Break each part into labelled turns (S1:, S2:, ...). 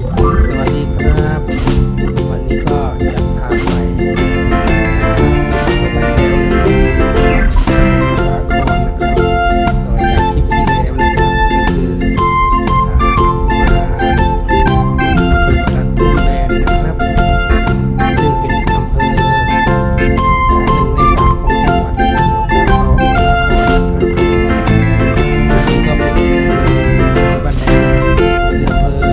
S1: สวัสดีครับวันนี้ก็จะพาไปสาครนะครับต่อจากคลิปที่แล้วนะครับก็คือมาอำเภอกระทุ่มแบนนะครับซึ่งเป็นอำเภอ1 ใน 3ของจังหวัดสมุทรสาครนะครับอันนี้ก็เป็นอำเภอบ้านแดงคืออำเภอ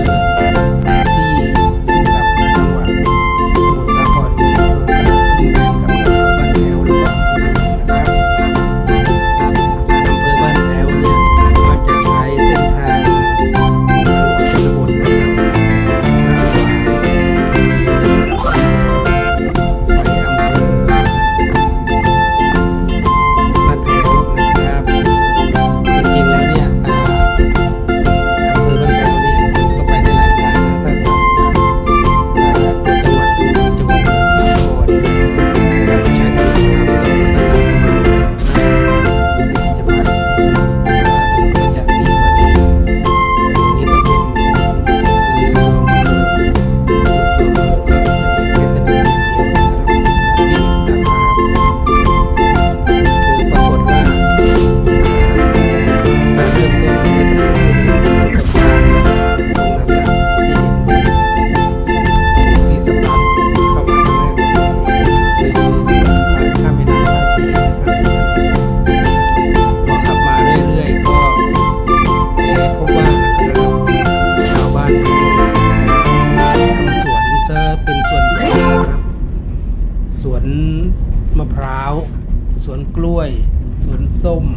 S1: สวนมะพร้าวสวนกล้วยสวนส้ม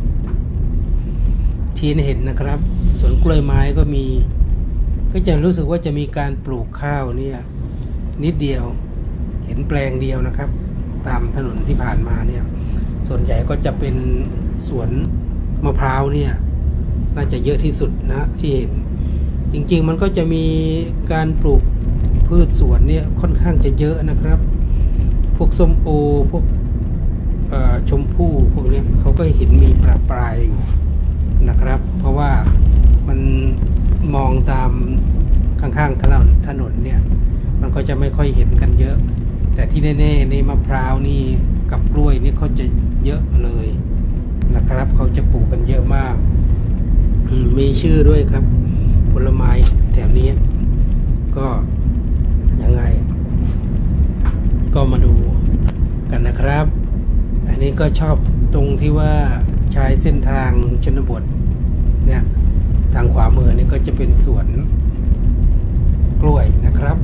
S1: ที่เห็นนะครับสวนกล้วยไม้ก็มีก็จะรู้สึกว่าจะมีการปลูกข้าวเนี่ยนิดเดียวเห็นแปลงเดียวนะครับตามถนนที่ผ่านมาเนี่ยส่วนใหญ่ก็จะเป็นสวนมะพร้าวเนี่ยน่าจะเยอะที่สุดนะที่เห็นจริงๆมันก็จะมีการปลูกพืชสวนเนี่ยค่อนข้างจะเยอะนะครับพวกส้มโอพวกชมพู่พวกนี้เขาก็เห็นมีประปรายอยู่นะครับเพราะว่ามันมองตามข้างๆถนนเนี่ยมันก็จะไม่ค่อยเห็นกันเยอะแต่ที่แน่ๆในมะพร้าวนี่กับกล้วยนี่เขาจะเยอะเลยนะครับเขาจะปลูกกันเยอะมากมีชื่อด้วยครับผลไม้แถวนี้ก็ยังไงก็มาดูกันนะครับอันนี้ก็ชอบตรงที่ว่าใช้เส้นทางชนบทเนี่ยทางขวามือนี่ก็จะเป็นสวนกล้วยนะครับ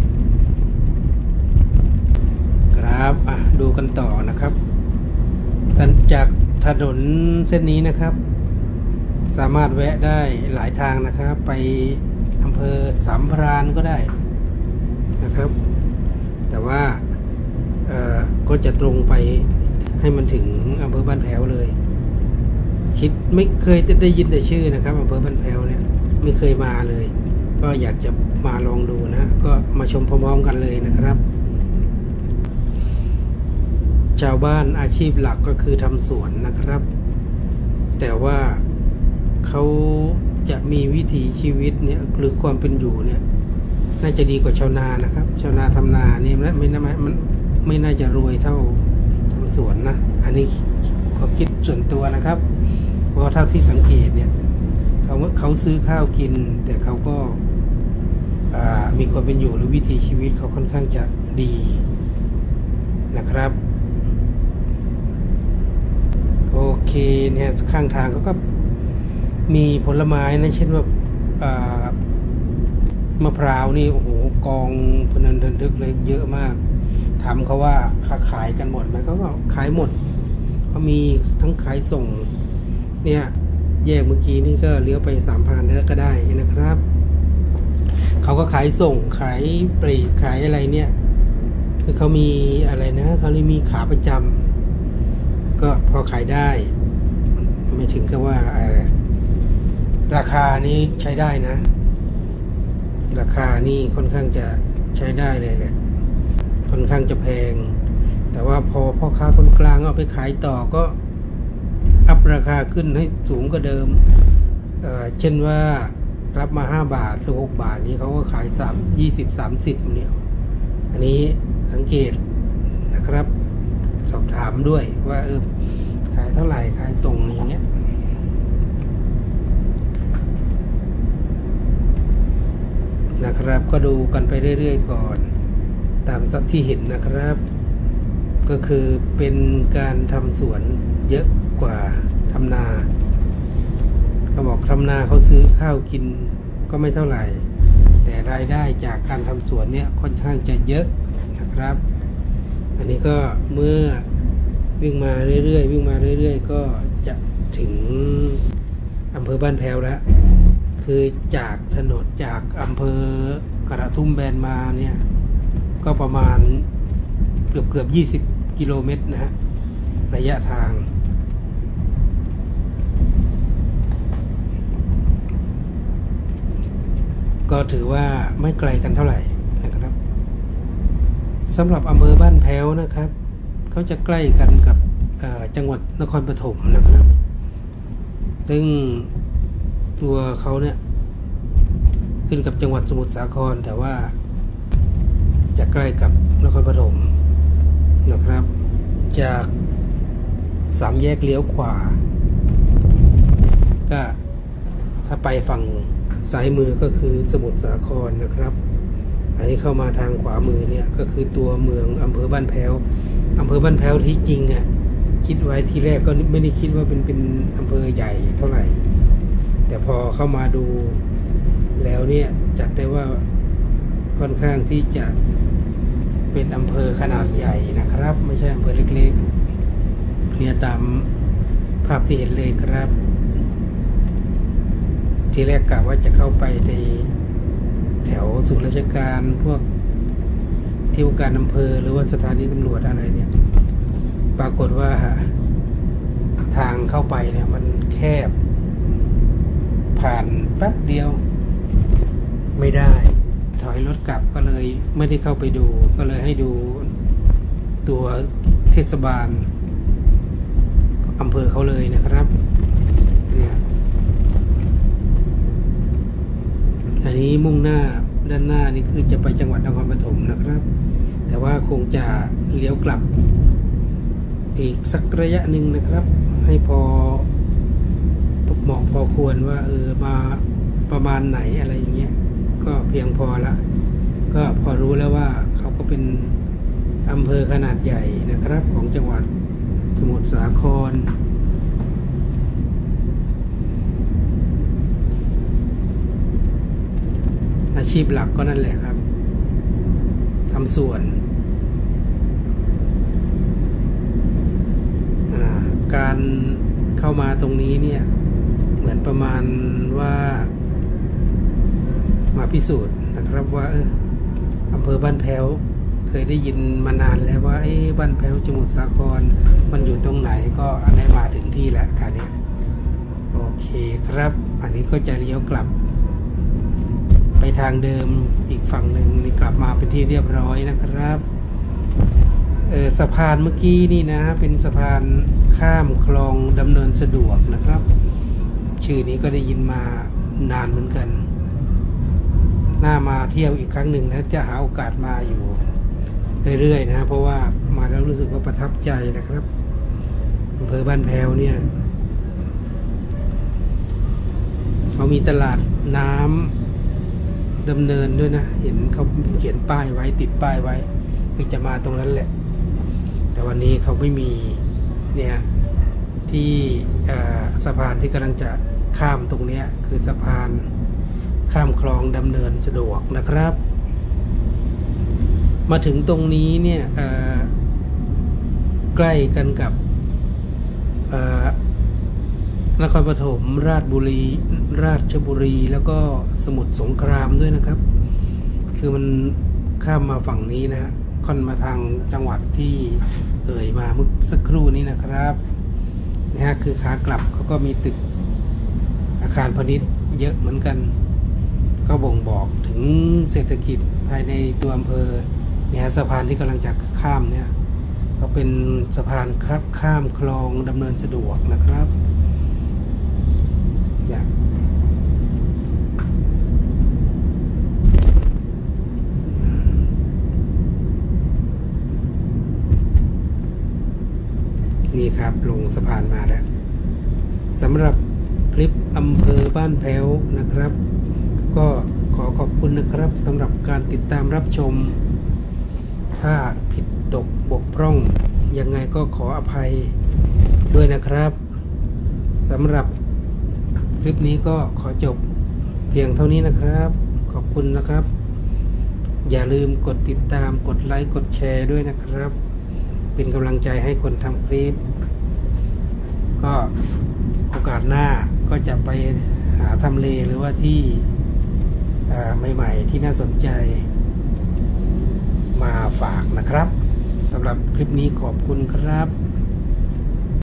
S1: ครับดูกันต่อนะครับจากถนนเส้นนี้นะครับสามารถแวะได้หลายทางนะครับไปอำเภอสามพรานก็ได้นะครับแต่ว่าก็จะตรงไปให้มันถึงอำเภอบ้านแพ้วเลยคิดไม่เคยได้ยินแต่ชื่อนะครับอำเภอบ้านแพ้วเนี่ยไม่เคยมาเลยก็อยากจะมาลองดูนะก็มาชมพร้อมๆกันเลยนะครับชาวบ้านอาชีพหลักก็คือทำสวนนะครับแต่ว่าเขาจะมีวิถีชีวิตเนี่ยหรือความเป็นอยู่เนี่ยน่าจะดีกว่าชาวนานะครับชาวนาทำนาเนี่ยไม่น่าจะรวยเท่าทำสวนนะอันนี้ความคิดส่วนตัวนะครับเพราะเท่าที่สังเกตเนี่ยเขาซื้อข้าวกินแต่เขาก็มีความเป็นอยู่หรือวิถีชีวิตเขาค่อนข้างจะดีนะครับโอเคเนี่ยข้างทางเขาก็มีผลไม้นะเช่นว่ามะพร้าวนี่โอ้โหกองพนันเดินทึกเลยเยอะมากถามเขาว่าขายกันหมดไหมเขาก็ขายหมดเขามีทั้งขายส่งเนี่ยแยกเมื่อกี้นี่ก็เลี้ยวไป3,000แล้วก็ได้นะครับเขาก็ขายส่งขายปลีกขายอะไรเนี่ยคือเขามีอะไรนะเขาเลยมีขาประจำก็พอขายได้ไม่ถึงกับว่าราคานี้ใช้ได้นะราคานี่ค่อนข้างจะใช้ได้เลยแหละค่อนข้างจะแพงแต่ว่าพอพ่อค้าคนกลางเอาไปขายต่อก็อัพราคาขึ้นให้สูงกว่าเดิมเช่นว่ารับมา5 บาทหรือ6 บาทนี้เขาก็ขาย20-30เนี่ยอันนี้สังเกตนะครับสอบถามด้วยว่าขายเท่าไหร่ขายส่งอย่างเงี้ยนะครับก็ดูกันไปเรื่อยๆก่อนตามสักที่เห็นนะครับก็คือเป็นการทำสวนเยอะกว่าทำนาเขาบอกทำนาเขาซื้อข้าวกินก็ไม่เท่าไหร่แต่รายได้จากการทำสวนเนี่ยค่อนข้างจะเยอะนะครับอันนี้ก็เมื่อวิ่งมาเรื่อยๆก็จะถึงอำเภอบ้านแพ้วแล้วคือจากถนนจากอำเภอกระทุ่มแบนมาเนี่ยก็ประมาณเกือบ20 กิโลเมตรนะฮะระยะทางก็ถือว่าไม่ไกลกันเท่าไหร่นะครับสำหรับอำเภอบ้านแพ้วนะครับเขาจะใกล้กันกับจังหวัดนครปฐมนะครับซึ่งตัวเขาเนี่ยขึ้นกับจังหวัดสมุทรสาครแต่ว่าจะใกล้กับนครปฐมนะครับจาก3 แยกเลี้ยวขวาก็ถ้าไปฝั่งซ้ายมือก็คือสมุทรสาครนะครับอันนี้เข้ามาทางขวามือเนี่ยก็คือตัวเมืองอำเภอบ้านแพ้วอำเภอบ้านแพ้วที่จริงอ่ะคิดไว้ทีแรกก็ไม่ได้คิดว่าเป็นอำเภอใหญ่เท่าไหร่แต่พอเข้ามาดูแล้วเนี่ยจัดได้ว่าค่อนข้างที่จะเป็นอำเภอขนาดใหญ่นะครับไม่ใช่อำเภอเล็กๆเนี่ยตามภาพที่เห็นเลยครับทีแรกกะว่าจะเข้าไปในแถวศูนย์ราชการพวกที่ว่าการอำเภอหรือว่าสถานีตำรวจอะไรเนี่ยปรากฏว่าทางเข้าไปเนี่ยมันแคบผ่านแป๊บเดียวไม่ได้ถอยรถกลับก็เลยไม่ได้เข้าไปดูก็เลยให้ดูตัวเทศบาลอำเภอเขาเลยนะครับเนี่ยอันนี้มุ่งหน้าด้านหน้านี่คือจะไปจังหวัดนครปฐมนะครับแต่ว่าคงจะเลี้ยวกลับอีกสักระยะหนึ่งนะครับให้พอเหมาะพอควรว่ามาประมาณไหนอะไรอย่างเงี้ยก็เพียงพอละก็พอรู้แล้วว่าเขาก็เป็นอำเภอขนาดใหญ่นะครับของจังหวัดสมุทรสาครอาชีพหลักก็นั่นแหละครับทำสวนการเข้ามาตรงนี้เนี่ยเหมือนประมาณว่ามาพิสูจน์นะครับว่าอำเภอบ้านแพ้วเคยได้ยินมานานแล้วว่าบ้านแพ้วสมุทรสาครมันอยู่ตรงไหนก็อันนี้มาถึงที่แล้วค่ะเนี่ยโอเคครับอันนี้ก็จะเลี้ยวกลับไปทางเดิมอีกฝั่งหนึ่งนี่กลับมาเป็นที่เรียบร้อยนะครับสะพานเมื่อกี้นี่นะเป็นสะพานข้ามคลองดำเนินสะดวกนะครับชื่อนี้ก็ได้ยินมานานเหมือนกันน่ามาเที่ยวอีกครั้งหนึ่งนะจะหาโอกาสมาอยู่เรื่อยๆนะเพราะว่ามาแล้วรู้สึกว่าประทับใจนะครับอำเภอบ้านแพ้วเนี่ยเขามีตลาดน้ำดำเนินด้วยนะเห็นเขาเขียนป้ายไว้ติดป้ายไว้คือจะมาตรงนั้นแหละแต่วันนี้เขาไม่มีเนี่ยที่สะพานที่กำลังจะข้ามตรงนี้คือสะพานข้ามคลองดำเนินสะดวกนะครับมาถึงตรงนี้เนี่ยใกล้กันกับนครปฐมราชบุรีแล้วก็สมุทรสงครามด้วยนะครับคือมันข้ามมาฝั่งนี้นะค่อนมาทางจังหวัดที่มาเมื่อสักครู่นี้นะครับนะฮะคือขากลับเขาก็มีตึกอาคารพาณิชย์เยอะเหมือนกันก็บ่งบอกถึงเศรษฐกิจภายในตัวอำเภอเนี่ยสะพานที่กำลังจะข้ามเนี่ยก็เป็นสะพานข้ามคลองดำเนินสะดวกนะครับครับลงสะพานมาแล้วสำหรับคลิปอำเภอบ้านแพ้วนะครับ ก็ขอขอบคุณนะครับสำหรับการติดตามรับชมถ้าผิดตกบกพร่องยังไงก็ขออภัยด้วยนะครับสำหรับคลิปนี้ก็ขอจบเพียงเท่านี้นะครับขอบคุณนะครับอย่าลืมกดติดตามกดไลค์กดแชร์ด้วยนะครับเป็นกำลังใจให้คนทำคลิปก็โอกาสหน้าก็จะไปหาทำเลหรือว่าที่ใหม่ๆที่น่าสนใจมาฝากนะครับสำหรับคลิปนี้ขอบคุณครับ